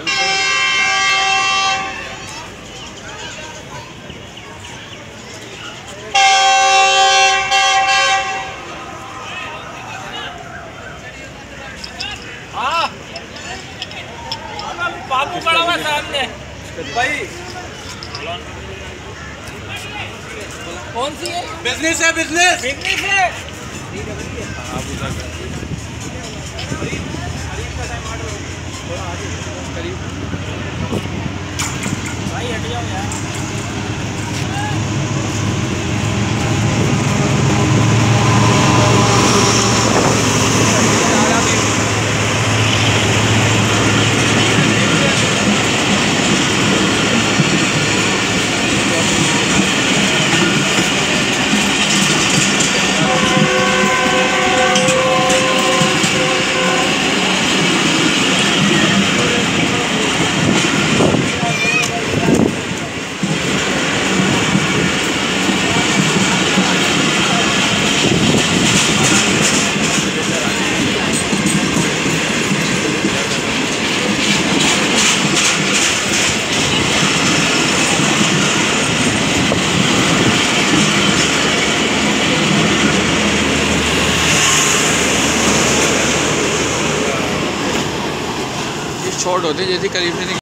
बाबू खड़ा हुआ सामने भाई। कौन सी है? बिजनेस है, बिजनेस है। भाई हट जाओ यार। शॉर्ट होते जैसे करीब से